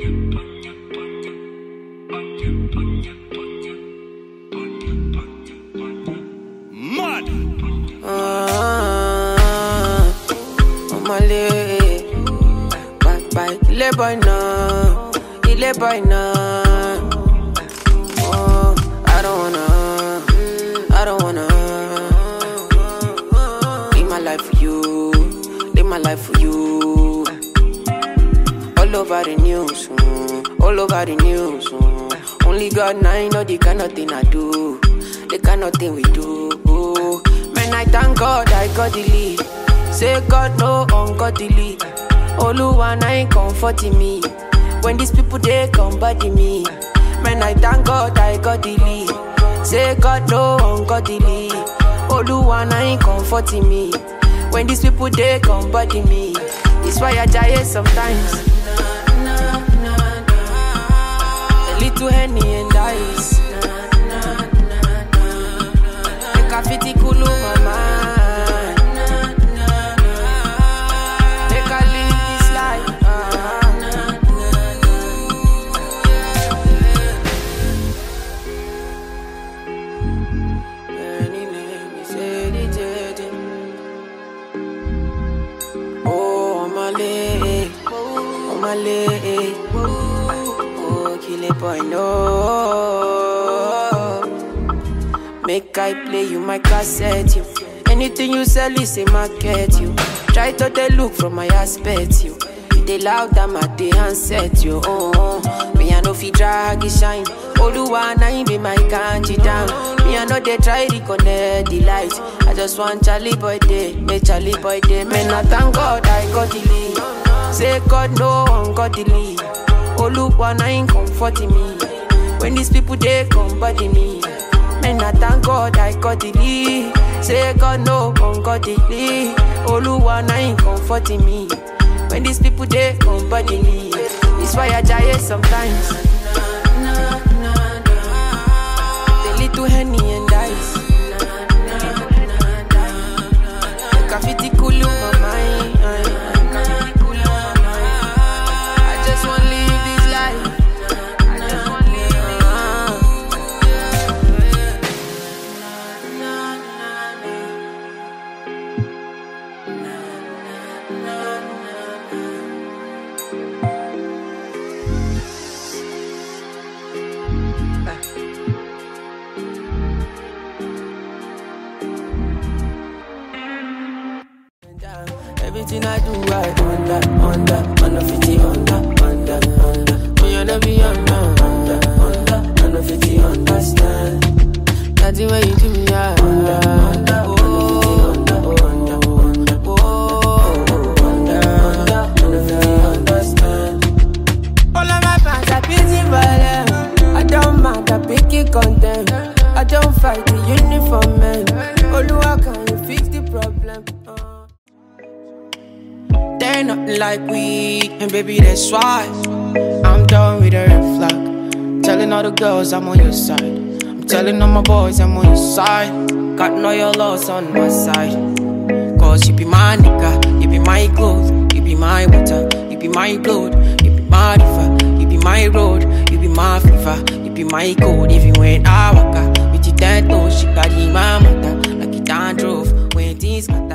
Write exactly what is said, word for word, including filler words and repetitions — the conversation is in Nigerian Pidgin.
Mad. Ah, Omah Lay. Bye bye, kill a boy now, kill a boy now. Oh, I don't wanna, I don't wanna live my life for you, live my life for you. All over the news, mm, all over the news. Mm. Only God now know the kind of thing I do, the kind of thing we do. Man, I thank God I got the lead. Say God no ungodly. Oluwa now ain't comforting me. When these people they come body me. Man, I thank God I got the lead. Say God no ungodly. Oluwa now ain't comforting me. When these people they come body me. It's why I die sometimes. A little Henny and ice. Make a fitty cool my mind. Make a live this life. Henny, let me say it. Oh, Omah Lay, Omah Lay. Oh, kill a boy, no. Make I play you my cassette, you. Anything you sell is a market, you. Try to take look from my aspect, you. You dey loud and my day handset, you. Oh, oh. Me I know fi drag it shine. Oluwa na be my kanji down. Me I know they try to connect the light. I just want Charlie boy day, make Charlie boy day. Man, I thank God I got the lead. Say God no ungodly. Oluwa na ain't comforting me. When these people they come body me. Man, I thank God I got the lead. Say God no ungodly. Oluwa na ain't comforting me. When these people they come body me. It's why I die sometimes. The little Henny and ice. Make a fitty cool my mind. I just wanna live this life. I just wanna live everything I do, I under, under, under fifty, under, under, under. When you never be under, under, under, under fifty, understand. Nothing when you do me, I under, under, oh, under, under, under, oh, under, under, under fifty, understand. All of my fans are busy for them. I don't mind, I pick it content. I don't fight the uniform man. Oluwa, can you fix the problem? Uh. They're nothing like we, and baby, that's why I'm done with the red flag. Telling all the girls I'm on your side. I'm telling all my boys I'm on your side. Got all your loss on my side. Cause you be my nigga, you be my clothes, you be my water, you be my blood, you be my river, you be my road, you be my fever, you be my code. Even when I walk out with your dead toes, she got in my mother like it done drove when things matter.